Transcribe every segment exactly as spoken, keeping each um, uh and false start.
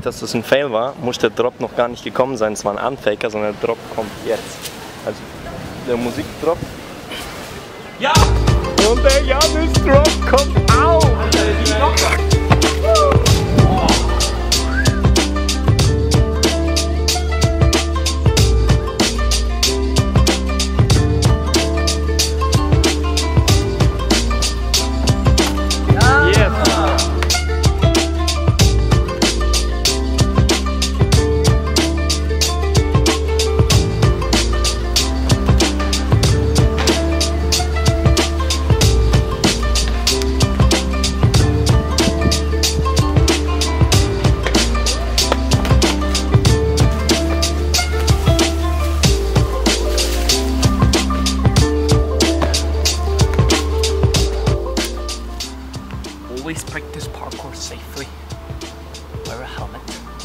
dass das ein Fail war, muss der Drop noch gar nicht gekommen sein. Es war ein Unfaker, sondern der Drop kommt jetzt. Also der Musikdrop. Ja! Und der Jannis-Drop kommt auch! Always practice parkour safely. Wear a helmet.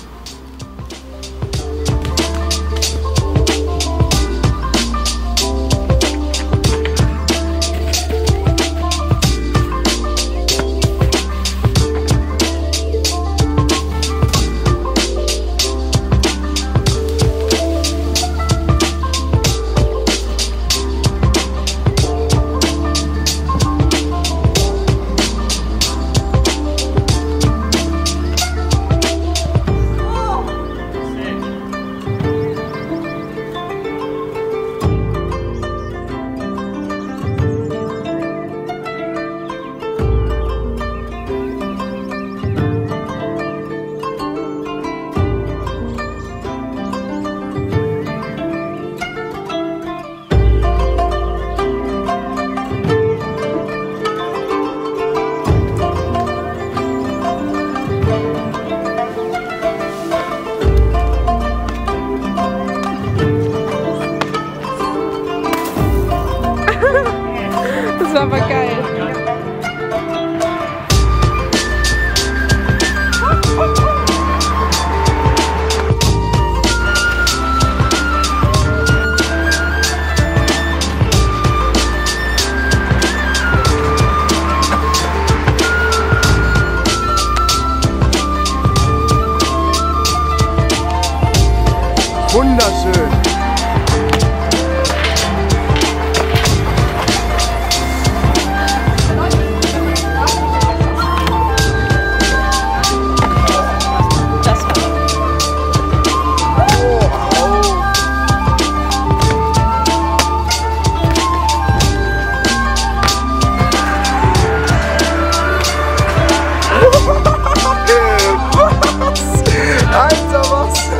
Das war aber geil. Wunderschön. Alter, was?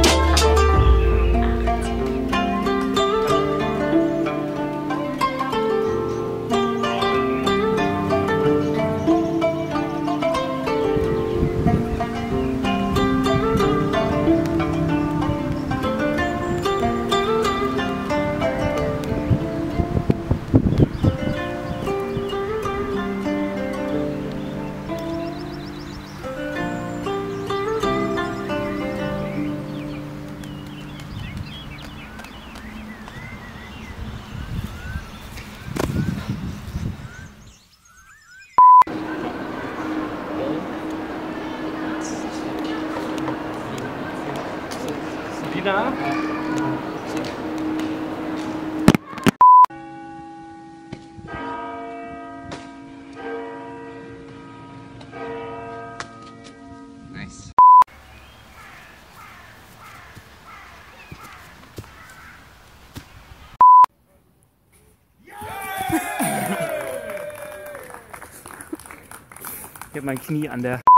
Wieder. Nice. Ich habe mein Knie an der